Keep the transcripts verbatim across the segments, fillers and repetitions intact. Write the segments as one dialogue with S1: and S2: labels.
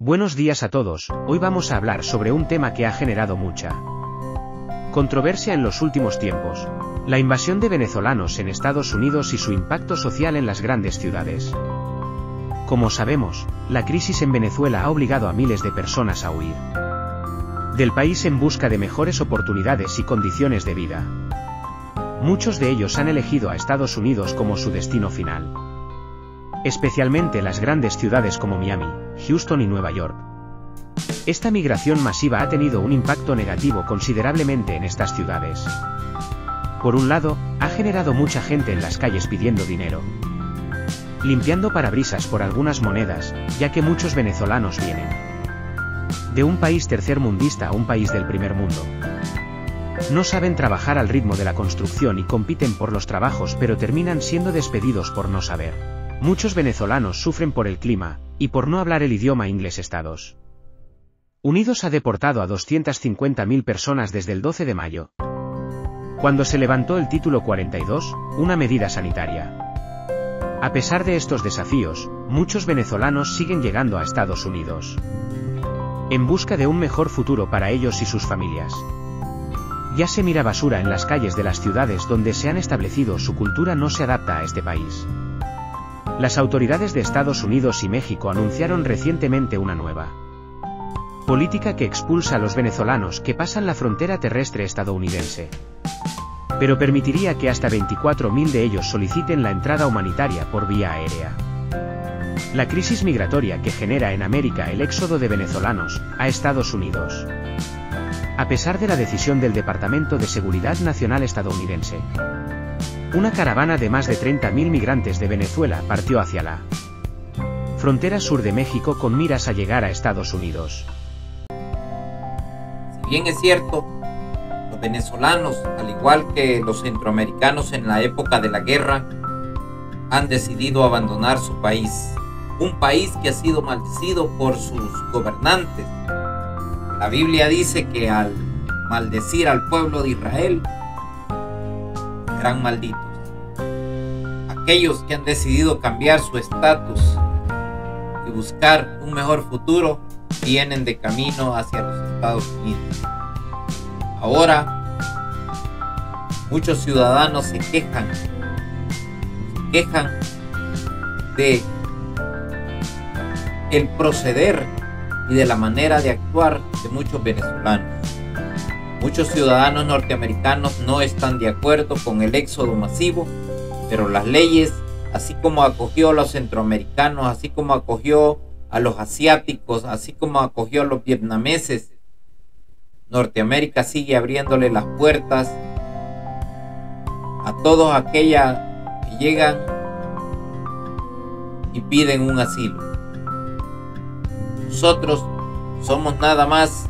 S1: Buenos días a todos, hoy vamos a hablar sobre un tema que ha generado mucha controversia en los últimos tiempos: la invasión de venezolanos en Estados Unidos y su impacto social en las grandes ciudades. Como sabemos, la crisis en Venezuela ha obligado a miles de personas a huir del país en busca de mejores oportunidades y condiciones de vida. Muchos de ellos han elegido a Estados Unidos como su destino final, especialmente las grandes ciudades como Miami, Houston y Nueva York. Esta migración masiva ha tenido un impacto negativo considerablemente en estas ciudades. Por un lado, ha generado mucha gente en las calles pidiendo dinero, limpiando parabrisas por algunas monedas, ya que muchos venezolanos vienen de un país tercermundista a un país del primer mundo. No saben trabajar al ritmo de la construcción y compiten por los trabajos, pero terminan siendo despedidos por no saber. Muchos venezolanos sufren por el clima, y por no hablar el idioma inglés. Estados Unidos ha deportado a doscientas cincuenta mil personas desde el doce de mayo, cuando se levantó el Título cuarenta y dos, una medida sanitaria. A pesar de estos desafíos, muchos venezolanos siguen llegando a Estados Unidos en busca de un mejor futuro para ellos y sus familias. Ya se mira basura en las calles de las ciudades donde se han establecido. Su cultura no se adapta a este país. Las autoridades de Estados Unidos y México anunciaron recientemente una nueva política que expulsa a los venezolanos que pasan la frontera terrestre estadounidense, pero permitiría que hasta veinticuatro mil de ellos soliciten la entrada humanitaria por vía aérea. La crisis migratoria que genera en América el éxodo de venezolanos a Estados Unidos. A pesar de la decisión del Departamento de Seguridad Nacional estadounidense, una caravana de más de treinta mil migrantes de Venezuela partió hacia la frontera sur de México con miras a llegar a Estados Unidos.
S2: Si bien es cierto, los venezolanos, al igual que los centroamericanos en la época de la guerra, han decidido abandonar su país, un país que ha sido maldecido por sus gobernantes. La Biblia dice que al maldecir al pueblo de Israel, serán malditos. Aquellos que han decidido cambiar su estatus y buscar un mejor futuro vienen de camino hacia los Estados Unidos. Ahora, muchos ciudadanos se quejan, se quejan de el proceder y de la manera de actuar de muchos venezolanos. Muchos ciudadanos norteamericanos no están de acuerdo con el éxodo masivo, pero las leyes, así como acogió a los centroamericanos, así como acogió a los asiáticos, así como acogió a los vietnameses, Norteamérica sigue abriéndole las puertas a todos aquellos que llegan y piden un asilo. Nosotros somos nada más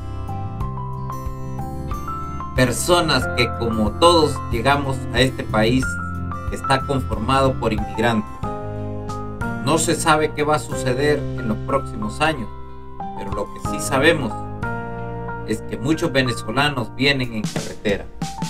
S2: personas que, como todos, llegamos a este país que está conformado por inmigrantes. No se sabe qué va a suceder en los próximos años, pero lo que sí sabemos es que muchos venezolanos vienen en carretera.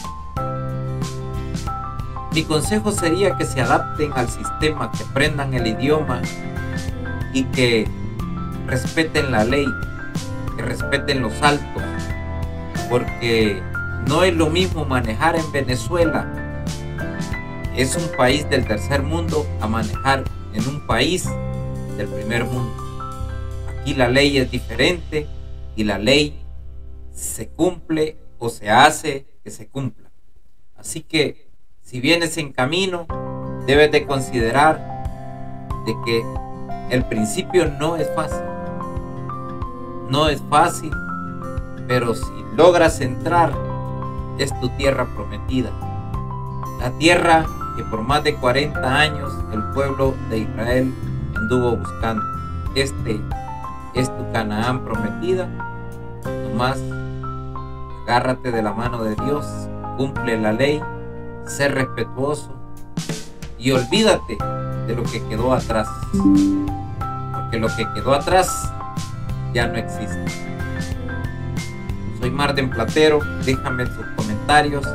S2: Mi consejo sería que se adapten al sistema, que aprendan el idioma y que respeten la ley, que respeten los altos, porque no es lo mismo manejar en Venezuela, es un país del tercer mundo, a manejar en un país del primer mundo. Aquí la ley es diferente y la ley se cumple o se hace que se cumpla. Así que si vienes en camino, debes de considerar de que el principio no es fácil. No es fácil, pero si logras entrar, es tu tierra prometida. La tierra que por más de cuarenta años el pueblo de Israel anduvo buscando. Este es tu Canaán prometida. Nomás agárrate de la mano de Dios, cumple la ley, sé respetuoso y olvídate de lo que quedó atrás, porque lo que quedó atrás ya no existe. Soy Marden Platero, déjame tus comentarios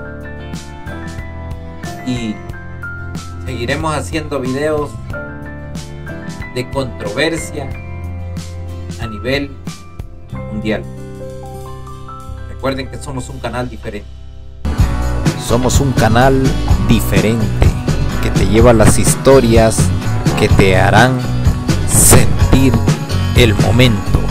S2: y seguiremos haciendo videos de controversia, a nivel mundial. Recuerden que somos un canal diferente.
S3: Somos un canal diferente que te lleva las historias que te harán sentir el momento.